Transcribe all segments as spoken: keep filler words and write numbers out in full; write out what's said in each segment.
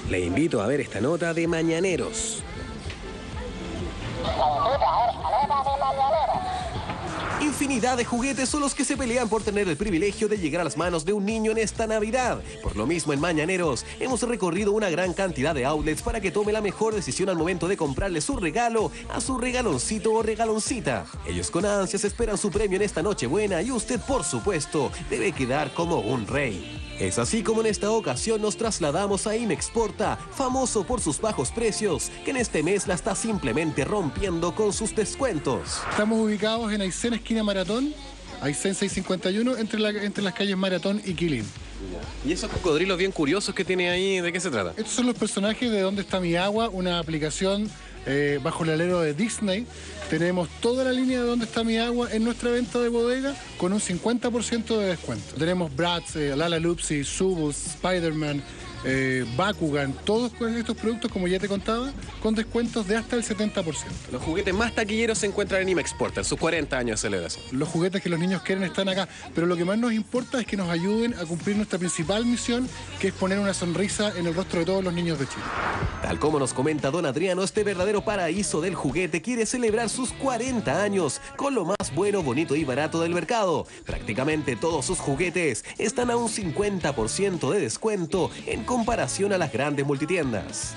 Le invito a ver esta nota de Mañaneros. Infinidad de juguetes son los que se pelean por tener el privilegio de llegar a las manos de un niño en esta Navidad. Por lo mismo, en Mañaneros hemos recorrido una gran cantidad de outlets para que tome la mejor decisión al momento de comprarle su regalo a su regaloncito o regaloncita. Ellos con ansias esperan su premio en esta Nochebuena y usted, por supuesto, debe quedar como un rey. Es así como en esta ocasión nos trasladamos a Imexporta, famoso por sus bajos precios, que en este mes la está simplemente rompiendo con sus descuentos. Estamos ubicados en Aysén, esquina Maratón, Aysén seiscientos cincuenta y uno, entre, la, entre las calles Maratón y Quilín. ¿Y esos cocodrilos bien curiosos que tiene ahí, de qué se trata? Estos son los personajes de Dónde está mi agua, una aplicación eh, bajo el alero de Disney. Tenemos toda la línea de Dónde está mi agua en nuestra venta de bodega con un cincuenta por ciento de descuento. Tenemos Bratz, eh, Lala Lupsi, Subus, Spider-Man, eh, Bakugan, todos estos productos, como ya te contaba, con descuentos de hasta el setenta por ciento. Los juguetes más taquilleros se encuentran en Imexporta, en sus cuarenta años de celebración. Los juguetes que los niños quieren están acá, pero lo que más nos importa es que nos ayuden a cumplir nuestra principal misión, que es poner una sonrisa en el rostro de todos los niños de Chile. Tal como nos comenta don Adriano, este verdadero paraíso del juguete quiere celebrar sus cuarenta años con lo más bueno, bonito y barato del mercado. Prácticamente todos sus juguetes están a un cincuenta por ciento de descuento en comparación a las grandes multitiendas.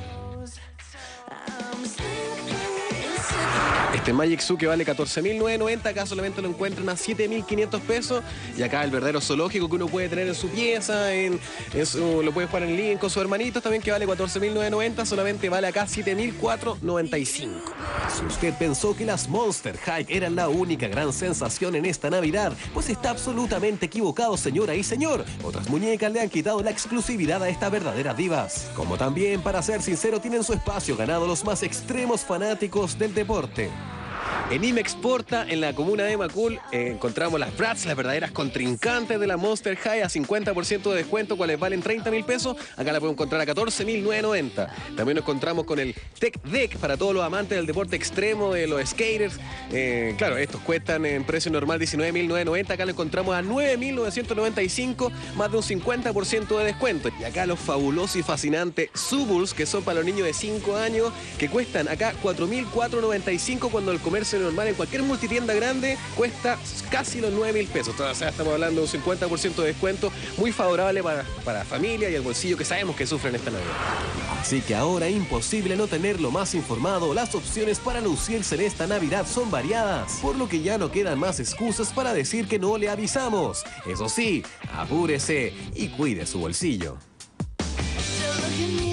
Este Magic Zoo que vale catorce mil novecientos noventa, acá solamente lo encuentran a siete mil quinientos pesos. Y acá el verdadero zoológico que uno puede tener en su pieza, en, en su, lo puede jugar en link con sus hermanitos también, que vale catorce mil novecientos noventa, solamente vale acá siete mil cuatrocientos noventa y cinco. Si usted pensó que las Monster High eran la única gran sensación en esta Navidad, pues está absolutamente equivocado, señora y señor. Otras muñecas le han quitado la exclusividad a estas verdaderas divas. Como también, para ser sincero, tienen su espacio ganado los más extremos fanáticos del deporte. En Imexporta, en la comuna de Macul, eh, encontramos las Bratz, las verdaderas contrincantes de la Monster High, a cincuenta por ciento de descuento, cuales valen treinta mil pesos. Acá la pueden encontrar a catorce mil novecientos noventa. También nos encontramos con el Tech Deck para todos los amantes del deporte extremo, de los skaters. Eh, claro, estos cuestan en precio normal diecinueve mil novecientos noventa. Acá lo encontramos a nueve mil novecientos noventa y cinco, más de un cincuenta por ciento de descuento. Y acá los fabulosos y fascinantes Subulls, que son para los niños de cinco años, que cuestan acá cuatro mil cuatrocientos noventa y cinco, cuando el comercio normal en cualquier multitienda grande cuesta casi los nueve mil pesos. O sea, estamos hablando de un cincuenta por ciento de descuento, muy favorable para, para la familia y el bolsillo, que sabemos que sufren esta Navidad. Así que ahora, imposible no tenerlo más informado. Las opciones para lucirse en esta Navidad son variadas, por lo que ya no quedan más excusas para decir que no le avisamos. Eso sí, apúrese y cuide su bolsillo.